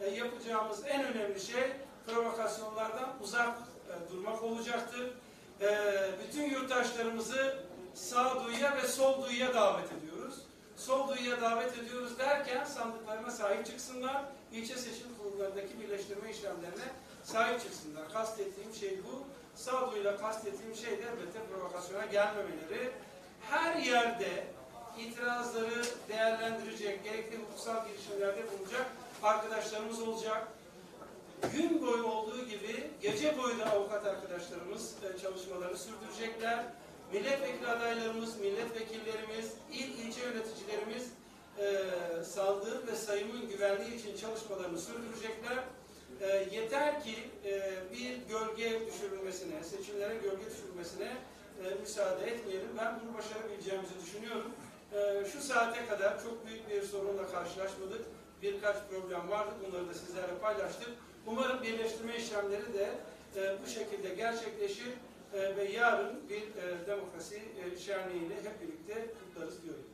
yapacağımız en önemli şey provokasyonlardan uzak durmak olacaktır. Bütün yurttaşlarımızı sağduyuya ve solduyuya davet ediyoruz. Solduyuya davet ediyoruz derken sandıklarına sahip çıksınlar, ilçe seçim kurullarındaki birleştirme işlemlerine sahip çıksınlar. Kastettiğim şey bu. Sağduyuyla kastettiğim şey de elbette provokasyona gelmemeleri. Her yerde itirazları değerlendirecek, gerekli hukuksal girişimlerde bulunacak arkadaşlarımız olacak. Gün boyu olduğu gibi gece boyu da avukat arkadaşlarımız çalışmalarını sürdürecekler. Milletvekili adaylarımız, milletvekillerimiz, ilçe yöneticilerimiz sandığın ve sayımın güvenliği için çalışmalarını sürdürecekler. Yeter ki bir gölge düşürülmesine, seçimlere gölge düşürülmesine müsaade etmeyelim. Ben bunu başarabileceğimizi düşünüyorum. Şu saate kadar çok büyük bir sorunla karşılaşmadık. Birkaç problem vardı. Bunları da sizlerle paylaştık. Umarım birleştirme işlemleri de bu şekilde gerçekleşir ve yarın bir demokrasi şenliğiyle hep birlikte kutlarız diyorum.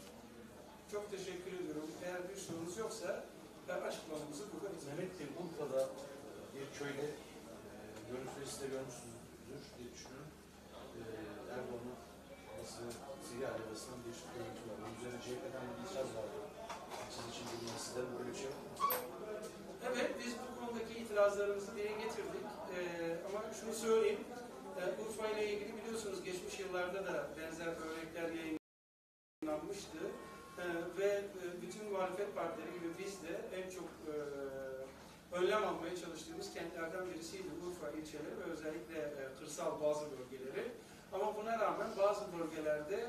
Çok teşekkür ediyorum. Eğer bir sorunuz yoksa açıklamamızı burada bitiririz. Mehmet Bey, Urfa'da bir köyde görüntüyü siz de görmüşsünüzdür diye düşünüyorum. Erdoğan'ın Sivri arabasından bir görüntü var. Onun üzerine CHP'den bir itiraz vardı. Siz için bilmiyorum. Sizden böyle bir şey var mı? Evet, biz bu konudaki itirazlarımızı dile getirdik. Ama şunu söyleyeyim. Urfa ile ilgili biliyorsunuz geçmiş yıllarda da benzer örnekler yayınlanmıştı. Ve bütün muhalefet partileri gibi biz de en çok önlem almaya çalıştığımız kentlerden birisiydi Urfa ilçeleri ve özellikle kırsal bazı bölgeleri. Ama buna rağmen bazı bölgelerde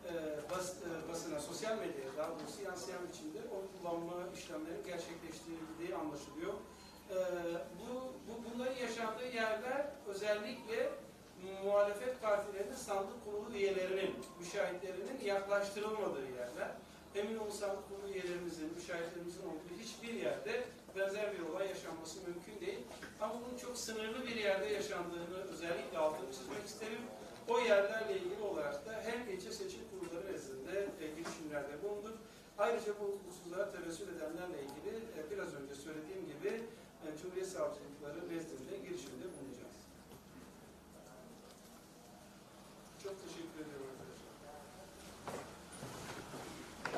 basına, sosyal medyaya daha doğrusu yansıyan biçimde oy kullanma işlemleri gerçekleştirildiği anlaşılıyor. Bunların yaşandığı yerler özellikle muhalefet partilerinin sandık kurulu üyelerinin, müşahitlerinin yaklaştırılmadığı yerler. Emin olun sandık kurulu üyelerimizin, müşahitlerimizin olduğu hiçbir yerde benzer bir olay yaşanması mümkün değil. Ama bunun çok sınırlı bir yerde yaşandığını özellikle altını çizmek isterim. O yerlerle ilgili olarak da hem ilçe seçim kurulları nezdinde girişimlerde bulunduk. Ayrıca bu hukuksuzluğa tevessül edenlerle ilgili biraz önce söylediğim gibi